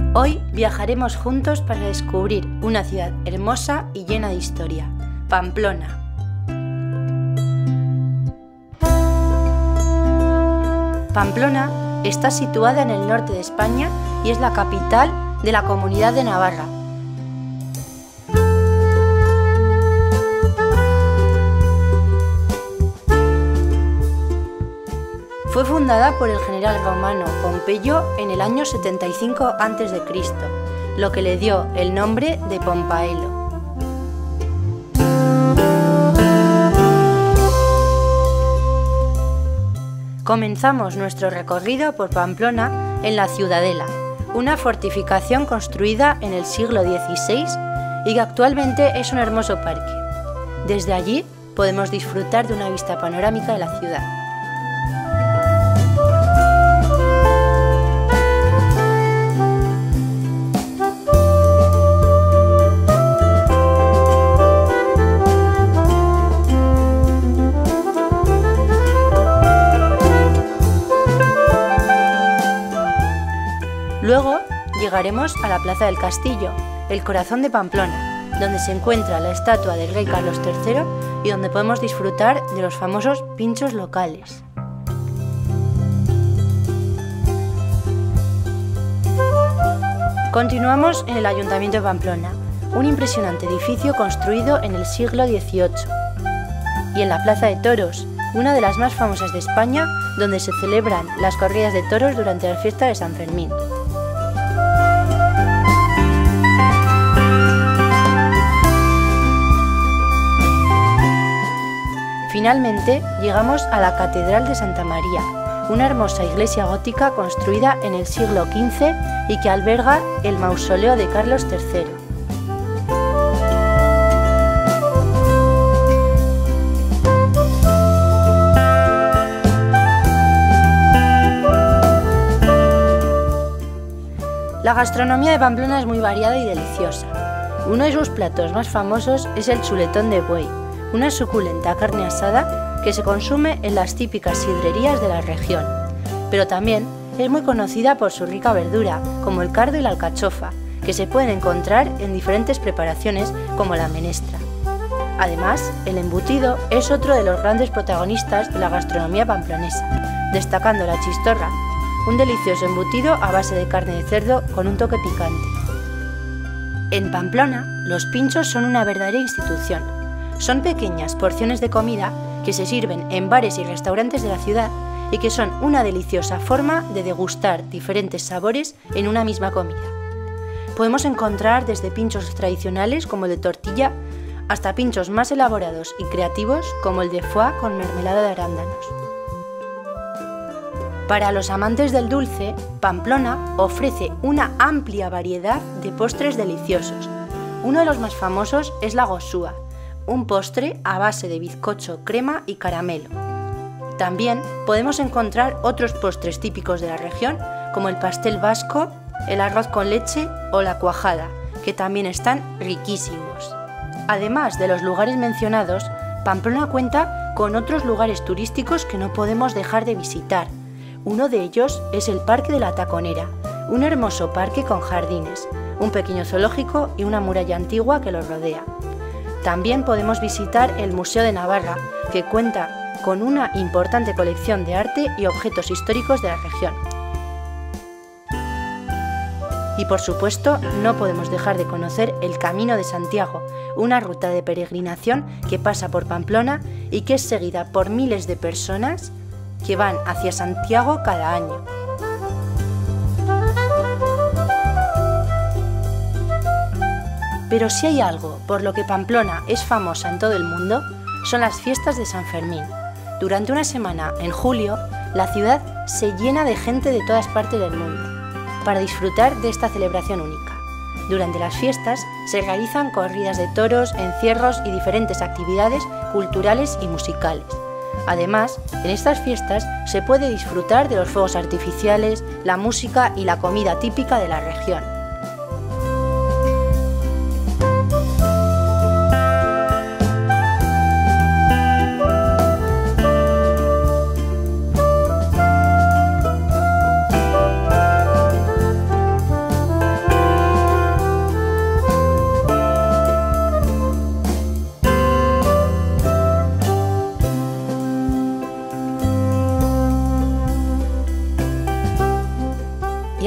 Hoy viajaremos juntos para descubrir una ciudad hermosa y llena de historia, Pamplona. Pamplona está situada en el norte de España y es la capital de la Comunidad de Navarra. Fue fundada por el general romano Pompeyo en el año 75 a.C., lo que le dio el nombre de Pompaelo. Comenzamos nuestro recorrido por Pamplona en la Ciudadela, una fortificación construida en el siglo XVI y que actualmente es un hermoso parque. Desde allí podemos disfrutar de una vista panorámica de la ciudad. Luego llegaremos a la Plaza del Castillo, el corazón de Pamplona, donde se encuentra la estatua del rey Carlos III y donde podemos disfrutar de los famosos pinchos locales. Continuamos en el Ayuntamiento de Pamplona, un impresionante edificio construido en el siglo XVIII, y en la Plaza de Toros, una de las más famosas de España, donde se celebran las corridas de toros durante la fiesta de San Fermín. Finalmente, llegamos a la Catedral de Santa María, una hermosa iglesia gótica construida en el siglo XV y que alberga el mausoleo de Carlos III. La gastronomía de Pamplona es muy variada y deliciosa. Uno de sus platos más famosos es el chuletón de buey, una suculenta carne asada que se consume en las típicas sidrerías de la región, pero también es muy conocida por su rica verdura, como el cardo y la alcachofa, que se pueden encontrar en diferentes preparaciones como la menestra. Además, el embutido es otro de los grandes protagonistas de la gastronomía pamplonesa, destacando la chistorra, un delicioso embutido a base de carne de cerdo con un toque picante. En Pamplona, los pinchos son una verdadera institución. Son pequeñas porciones de comida que se sirven en bares y restaurantes de la ciudad y que son una deliciosa forma de degustar diferentes sabores en una misma comida. Podemos encontrar desde pinchos tradicionales como el de tortilla hasta pinchos más elaborados y creativos como el de foie con mermelada de arándanos. Para los amantes del dulce, Pamplona ofrece una amplia variedad de postres deliciosos. Uno de los más famosos es la gosúa, un postre a base de bizcocho, crema y caramelo. También podemos encontrar otros postres típicos de la región, como el pastel vasco, el arroz con leche o la cuajada, que también están riquísimos. Además de los lugares mencionados, Pamplona cuenta con otros lugares turísticos que no podemos dejar de visitar. Uno de ellos es el Parque de la Taconera, un hermoso parque con jardines, un pequeño zoológico y una muralla antigua que lo rodea. También podemos visitar el Museo de Navarra, que cuenta con una importante colección de arte y objetos históricos de la región. Y por supuesto, no podemos dejar de conocer el Camino de Santiago, una ruta de peregrinación que pasa por Pamplona y que es seguida por miles de personas que van hacia Santiago cada año. Pero si hay algo por lo que Pamplona es famosa en todo el mundo, son las fiestas de San Fermín. Durante una semana, en julio, la ciudad se llena de gente de todas partes del mundo, para disfrutar de esta celebración única. Durante las fiestas se realizan corridas de toros, encierros y diferentes actividades culturales y musicales. Además, en estas fiestas se puede disfrutar de los fuegos artificiales, la música y la comida típica de la región.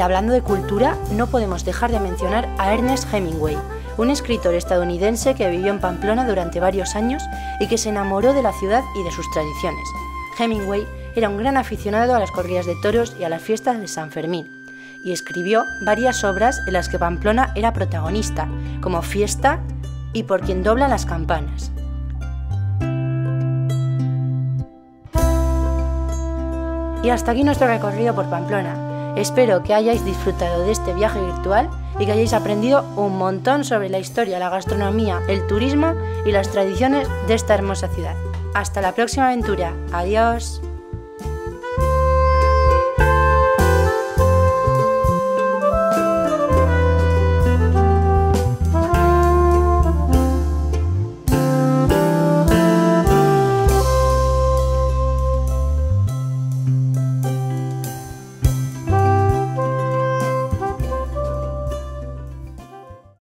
hablando de cultura, no podemos dejar de mencionar a Ernest Hemingway, un escritor estadounidense que vivió en Pamplona durante varios años y que se enamoró de la ciudad y de sus tradiciones. Hemingway era un gran aficionado a las corridas de toros y a las fiestas de San Fermín, y escribió varias obras en las que Pamplona era protagonista, como Fiesta y Por quien doblan las campanas. Y hasta aquí nuestro recorrido por Pamplona. Espero que hayáis disfrutado de este viaje virtual y que hayáis aprendido un montón sobre la historia, la gastronomía, el turismo y las tradiciones de esta hermosa ciudad. Hasta la próxima aventura. Adiós.